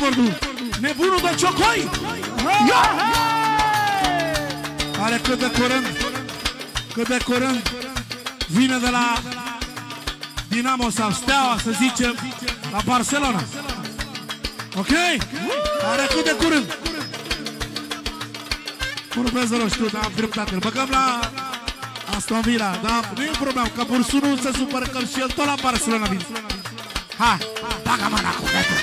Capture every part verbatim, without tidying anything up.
recordul. Nebunul de Ciocoi. Care cât de curând, cât de curând vine de la Dinamo sau Steaua, să zicem, la Barcelona. Ok? Care cât de curând. Vorbesc rău, știu, dar am dreptate. Îl băgăm la Aston Villa, dar nu e un problem, că bursunul se supără că și el tot la Barcelona vine. Hai, bagă mâna cu gata.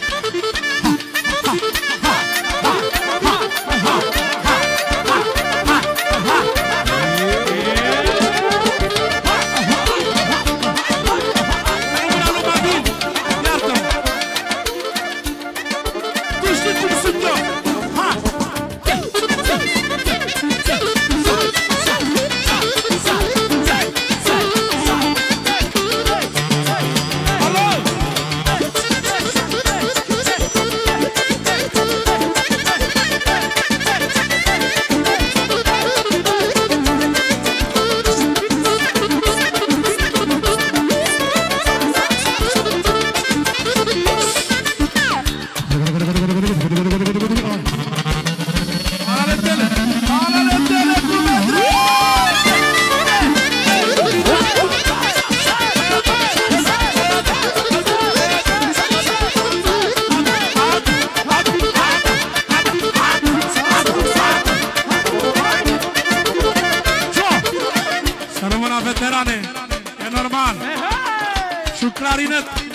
Veterane, e normal. Și clarinet.